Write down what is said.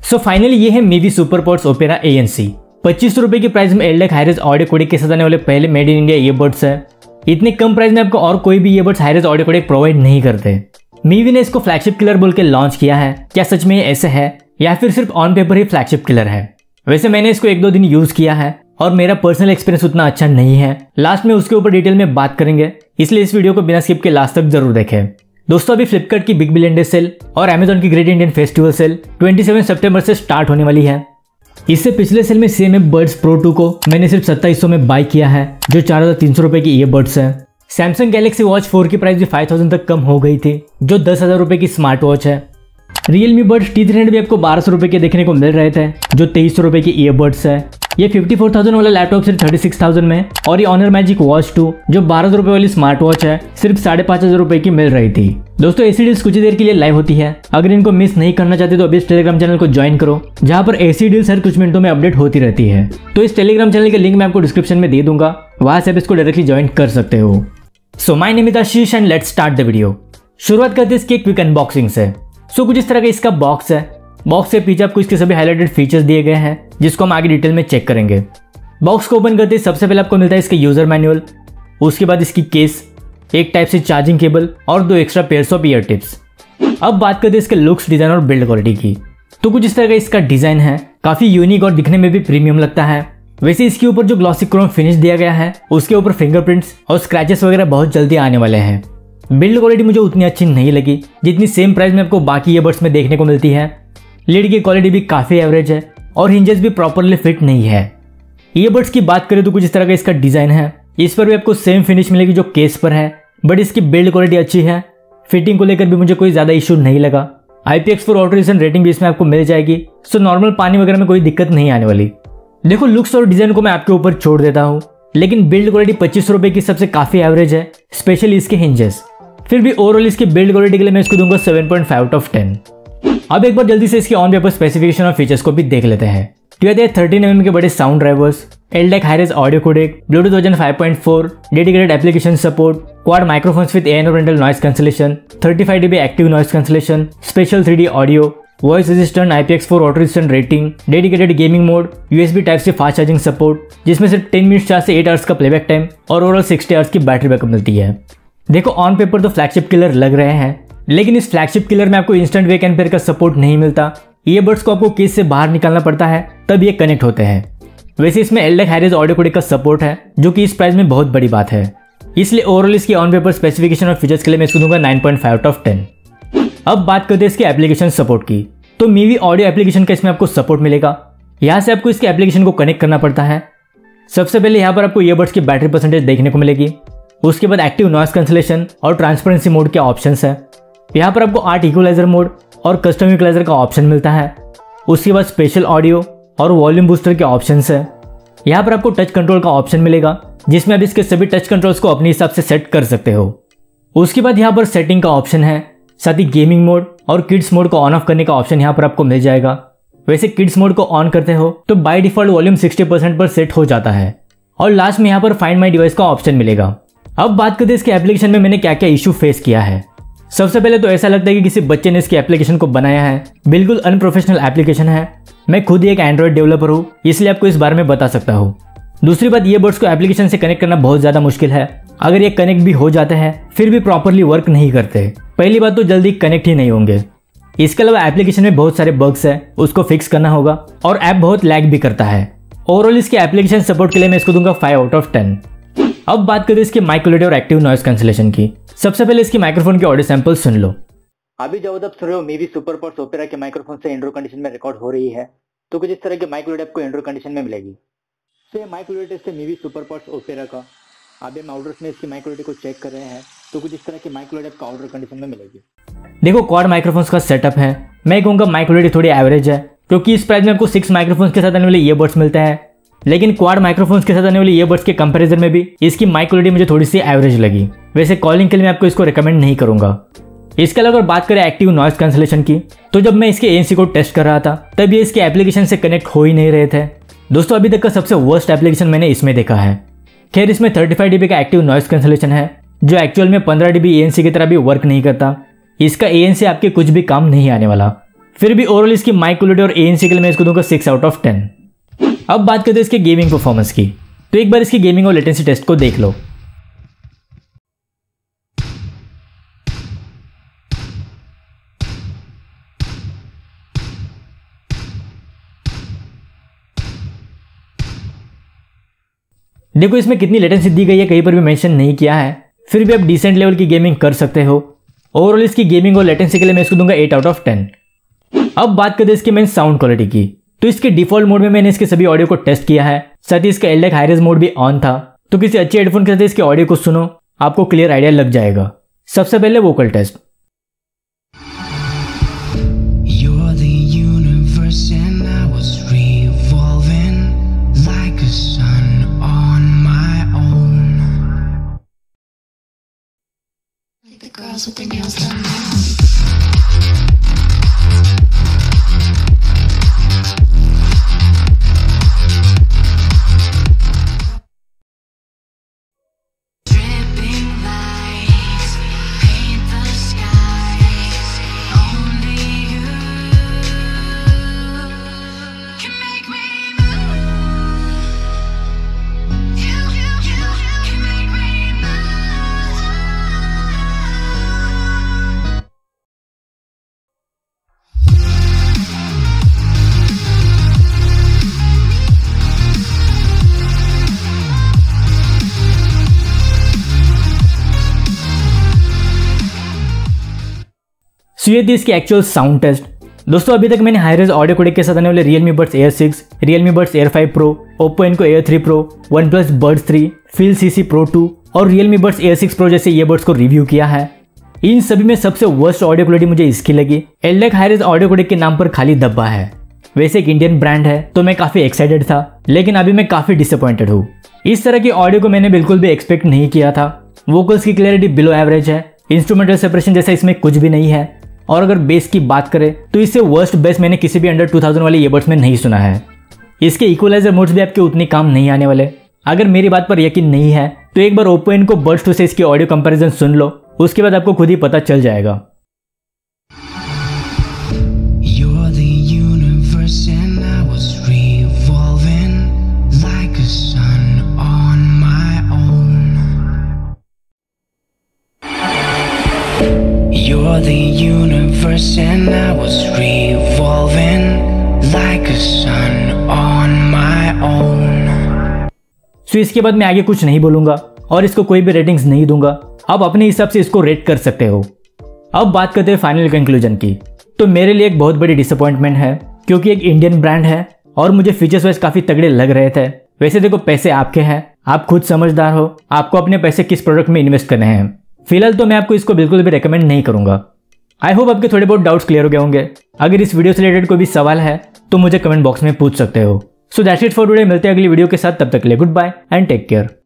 So finally ये है Mivi SuperPods opera ANC। 2500 रुपए की प्राइस में एल्डेक हाईरेज ऑडियो कोडेक के साथ आने वाले पहले मेड इन इंडिया ईयरबड्स है। इतने कम प्राइस में आपको और कोई भी earbuds hi res audio codec provide नहीं करते। मीवी ने इसको फ्लैगशिप किलर बोल के लॉन्च किया है। क्या सच में ये ऐसे है या फिर सिर्फ ऑन पेपर ही फ्लैगशिप किलर है? वैसे मैंने इसको 1-2 दिन यूज किया है और मेरा पर्सनल एक्सपीरियंस उतना अच्छा नहीं है। लास्ट में उसके ऊपर डिटेल में बात करेंगे, इसलिए इस वीडियो को बिना स्किप के लास्ट तक जरूर देखें। दोस्तों अभी फ्लिपकार्ट की बिग बिलियन डे सेल और अमेजॉन की ग्रेट इंडियन फेस्टिवल सेल 27 सितंबर से स्टार्ट होने वाली है। इससे पिछले सेल में CMF बड्स प्रो 2 को मैंने सिर्फ 2700 में बाय किया है, जो 4300 रुपए की ईयरबड्स है। सैमसंग गैलेक्सी वॉच 4 की प्राइस भी 5000 तक कम हो गई थी, जो 10,000 रुपए की स्मार्ट वॉच है। Realme Buds T300 भी आपको 1200 रुपए के देखने को मिल रहे थे, जो 2300 रुपए की ईयरबड्स है। ये 54,000 वाला लैपटॉप सिर्फ 36,000 में, और ये Honor Magic Watch 2 जो 1200 रुपए वाली स्मार्ट वॉच है सिर्फ 5,500 रुपए की मिल रही थी। दोस्तों ऐसी डील्स कुछ ही देर के लिए लाइव होती है। अगर इनको मिस नहीं करना चाहते तो अभी इस टेलीग्राम चैनल को ज्वाइन करो, जहां पर ऐसी डील्स हर कुछ मिनटों में अपडेट होती रहती है। तो इस टेलीग्राम चैनल के लिंक मैं आपको डिस्क्रिप्शन में दे दूंगा, वहां से आप इसको डायरेक्टली ज्वाइन कर सकते हो। So my name is Ashish and let's start the video. शुरुआत करते हैं इसकी एक क्विक अनबॉक्सिंग से। सो कुछ इस तरह का इसका बॉक्स है। बॉक्स के पीछे आपको इसके सभी हाइलाइटेड फीचर्स दिए गए हैं, जिसको हम आगे डिटेल में चेक करेंगे। बॉक्स को ओपन करते ही सबसे पहले आपको मिलता है इसका यूजर मैनुअल, उसके बाद इसकी केस, एक टाइप से चार्जिंग केबल और 2 extra pairs of ear tips. अब बात करते हैं इसके लुक्स, डिजाइन और बिल्ड क्वालिटी की। तो कुछ इस तरह का इसका डिजाइन है, काफी यूनिक और दिखने में भी प्रीमियम लगता है। वैसे इसके ऊपर जो ग्लॉसी क्रोम फिनिश दिया गया है, उसके ऊपर फिंगरप्रिंट्स और स्क्रैचेस वगैरह बहुत जल्दी आने वाले हैं। बिल्ड क्वालिटी मुझे उतनी अच्छी नहीं लगी जितनी सेम प्राइस में आपको बाकी ईयरबड्स में देखने को मिलती है। लीड की क्वालिटी भी काफी एवरेज है और हिंजेस भी प्रॉपरली फिट नहीं है। ईयरबड्स की बात करें तो कुछ इस तरह का इसका डिजाइन है। इस पर भी आपको सेम फिनिश मिलेगी जो केस पर है, बट इसकी बिल्ड क्वालिटी अच्छी है। फिटिंग को लेकर भी मुझे कोई ज्यादा इशू नहीं लगा। IPX4 वाटर रेजिस्टेंट रेटिंग भी इसमें आपको मिल जाएगी, सो नॉर्मल पानी वगैरह में कोई दिक्कत नहीं आने वाली। देखो लुक्स और डिजाइन को मैं आपके ऊपर छोड़ देता हूँ, लेकिन बिल्ड क्वालिटी 2500 रुपए की सबसे काफी एवरेज है, स्पेशली इसके हिंजेस। फिर भी ओवरऑल इसकी बिल्ड क्वालिटी के लिए मैं इसको दूंगा 7.5 आउट ऑफ 10। अब एक बार जल्दी से इसके ऑन पेपर स्पेसिफिकेशन और फीचर्स को भी देख लेते हैं। तो ये 13mm के बड़े sound drivers, LDAC hi res audio codec, Bluetooth version 5.4, dedicated application support, quad microphones with environmental noise cancellation, 35 dB active noise cancellation, special 3D audio, voice resistant IPX4 water resistant rating, dedicated gaming mode, USB type C fast charging support, जिसमें सिर्फ 10 minute charge से 8 hours का playback time और overall 60 hours की battery backup मिलती है। देखो on paper तो फ्लैगशिप किलर लग रहे हैं, लेकिन इस फ्लैगशिप किलर में आपको इंस्टेंट वेक एंड पेयर का सपोर्ट नहीं मिलता। ईयरबड्स को आपको केस से बाहर निकालना पड़ता है, तब ये कनेक्ट होते हैं। वैसे इसमें एल्डेक हाईरेज ऑडियो कोडेक का सपोर्ट है, जो कि इस प्राइस में बहुत बड़ी बात है। इसलिए ओवरऑल इसकी ऑन पेपर स्पेसिफिकेशन और फीचर्स के लिए मैं इसको दूंगा 9.5 आउट ऑफ 10। अब बात करते हैं इसके एप्लीकेशन सपोर्ट की। तो मीवी ऑडियो एप्लीकेशन का इसमें आपको सपोर्ट मिलेगा। यहाँ से आपको इसके एप्लीकेशन को कनेक्ट करना पड़ता है। सबसे पहले यहाँ पर आपको ईयरबड्स की बैटरी परसेंटेज देखने को मिलेगी। उसके बाद एक्टिव नॉइस कैंसलेशन और ट्रांसपेरेंसी मोड के ऑप्शंस है। यहाँ पर आपको आर्ट इक्वलाइजर मोड और कस्टम इक्वलाइजर का ऑप्शन मिलता है। उसके बाद स्पेशल ऑडियो और वॉल्यूम बूस्टर के ऑप्शंस है। यहाँ पर आपको टच कंट्रोल का ऑप्शन मिलेगा, जिसमें आप इसके सभी टच कंट्रोल्स को अपने हिसाब से सेट कर सकते हो। उसके बाद यहाँ पर सेटिंग का ऑप्शन है, साथ ही गेमिंग मोड और किड्स मोड को ऑन ऑफ करने का ऑप्शन यहाँ पर आपको मिल जाएगा। वैसे किड्स मोड को ऑन करते हो तो बाय डिफॉल्ट वॉल्यूम 60% पर सेट हो जाता है। और लास्ट में यहाँ पर फाइंड माई डिवाइस का ऑप्शन मिलेगा। अब बात करते हैं इसके एप्लीकेशन में मैंने क्या क्या इशू फेस किया है। सबसे पहले तो ऐसा लगता है कि किसी बच्चे ने इसके एप्लीकेशन को बनाया है। बिल्कुल अनप्रोफेशनल एप्लीकेशन है। मैं खुद ही एक एंड्रॉइड डेवलपर हूँ, इसलिए आपको इस बारे में बता सकता हूँ। दूसरी बात, ईयरबड्स को एप्लीकेशन से कनेक्ट करना बहुत ज्यादा मुश्किल है। अगर ये कनेक्ट भी हो जाते हैं फिर भी प्रॉपरली वर्क नहीं करते। पहली बात तो जल्दी कनेक्ट ही नहीं होंगे। इसके अलावा एप्लीकेशन में बहुत सारे बग्स है, उसको फिक्स करना होगा, और ऐप बहुत लैग भी करता है। ओवरऑल इसके एप्लीकेशन सपोर्ट के लिए मैं इसको दूंगा 5 आउट ऑफ 10। अब बात करें इसके माइक क्वालिटी और एक्टिव नॉइस कैंसलेशन की। सबसे पहले इसकी माइक्रोफोन के ऑडियो सैंपल सुन लो। अभी जब आप सुन रहे हो मीवी सुपरपॉड्स ओपेरा के माइक्रोफोन से इंडोर कंडीशन में रिकॉर्ड हो रही है, तो कुछ इस तरह की माइक क्वालिटी आपको इंडोर कंडीशन में मिलेगी। तो ये माइक क्वालिटी से मीवी सुपरपॉड्स ओपेरा का अभी हम आउटडोर्स में इसकी माइक क्वालिटी को चेक कर रहे हैं, तो कुछ इस तरह की माइक क्वालिटी आपको आउटडोर कंडीशन में मिलेगी। देखो क्वाड माइक्रोफोन्स का सेटअप है। मैं कहूँगा माइक क्वालिटी थोड़ी एवरेज है, क्योंकि इस प्राइस में आपको 6 माइक्रोफोन्स के साथ आने वाले ईयरबड्स मिलते हैं। लेकिन क्वाड माइक्रोफोन्स के साथ आने वाले ईयरबड्स के कंपैरिजन में भी इसकी माइक क्वालिटी मुझे थोड़ी सी एवरेज लगी। वैसे कॉलिंग के लिए मैं आपको इसको रिकमेंड नहीं करूंगा। इसके अलावा अगर बात करें एक्टिव नॉइस कैंसलेशन की, तो जब मैं इसके ANC को टेस्ट कर रहा था तब ये इसके एप्लीकेशन से कनेक्ट हो ही नहीं रहे थे। दोस्तों अभी तक का सबसे वर्स्ट एप्लीकेशन मैंने इसमें देखा है। खैर इसमें 35 dB का एक्टिव नॉइस कैंसलेशन है, जो एक्चुअल में 15 dB ANC की तरह भी वर्क नहीं करता। इसका ANC आपके कुछ भी काम नहीं आने वाला। फिर भी ओवरऑल इसकी माइक क्वालिटी और ANC के लिए मैं इसको दूंगा 6 आउट ऑफ 10। अब बात करते हैं इसके गेमिंग परफॉर्मेंस की, तो एक बार इसकी गेमिंग और लेटेंसी टेस्ट को देख लो। देखो इसमें कितनी लेटेंसी दी गई है, कहीं पर भी मेंशन नहीं किया है, फिर भी आप डिसेंट लेवल की गेमिंग कर सकते हो। ओवरऑल इसकी गेमिंग और लेटेंसी के लिए मैं इसको दूंगा 8 आउट ऑफ 10। अब बात करते हैं इसके मेन साउंड क्वालिटी की, तो इसके डिफॉल्ट मोड में मैंने इसके सभी ऑडियो को टेस्ट किया है, साथ ही इसका LDAC हाई रेज मोड भी ऑन था। तो किसी अच्छे हेडफोन के साथ इसके ऑडियो को सुनो, आपको क्लियर आइडिया लग जाएगा। सबसे पहले vocal test. Girls with their nails done now. Dripping lights paint the skies. Only you can make me move. You can make me move. So ये थी इसकी एक्चुअल साउंड टेस्ट। दोस्तों अभी तक मैंने हाई रेज ऑडियो कोडेक के साथ आने वाले Realme Buds Air 6, Realme Buds Air 5 Pro, Oppo Enco Air 3 Pro, OnePlus Buds 3, Phil CC Pro 2 और Realme Buds Air 6 Pro जैसे ईयरबड्स को रिव्यू किया है। इन सभी में सबसे वर्स्ट ऑडियो क्वालिटी मुझे इसकी लगी। LDAC high res audio codec के नाम पर खाली धब्बा है। वैसे एक इंडियन ब्रांड है तो मैं काफी एक्साइटेड था, लेकिन अभी मैं काफी डिसअपॉइंटेड हूँ। इस तरह की ऑडियो को मैंने बिल्कुल भी एक्सपेक्ट नहीं किया था। वोकल्स की क्लैरिटी बिलो एवरेज है, इंस्ट्रूमेंटल सेपरेशन जैसा इसमें कुछ भी नहीं है, और अगर बेस की बात करें तो इससे वर्स्ट बेस मैंने किसी भी अंडर 2000 वाले ईयरबड्स में नहीं सुना है। इसके इक्वलाइजर मोड्स भी आपके उतने काम नहीं आने वाले। अगर मेरी बात पर यकीन नहीं है तो एक बार Oppo Enco Buds 2 से इसकी ऑडियो कंपैरिजन सुन लो, उसके बाद आपको खुद ही पता चल जाएगा। You're the universe and I was revolving like a sun on my own. सो इसके बाद मैं आगे कुछ नहीं बोलूंगा और इसको कोई भी रेटिंग्स नहीं दूंगा। आप अपने हिसाब से इसको रेट कर सकते हो। अब बात करते हैं फाइनल कंक्लूजन की, तो मेरे लिए एक बहुत बड़ी डिसअपॉइंटमेंट है, क्योंकि एक इंडियन ब्रांड है और मुझे फीचर्स वाइज काफी तगड़े लग रहे थे। वैसे देखो पैसे आपके हैं, आप खुद समझदार हो, आपको अपने पैसे किस प्रोडक्ट में इन्वेस्ट करने हैं। फिलहाल तो मैं आपको इसको बिल्कुल भी रेकमेंड नहीं करूंगा। आई होप आपके थोड़े बहुत डाउट्स क्लियर हो गए होंगे। अगर इस वीडियो से रिलेटेड कोई भी सवाल है तो मुझे कमेंट बॉक्स में पूछ सकते हो। So that's it for today. मिलते हैं अगली वीडियो के साथ, तब तक के लिए good bye and take care.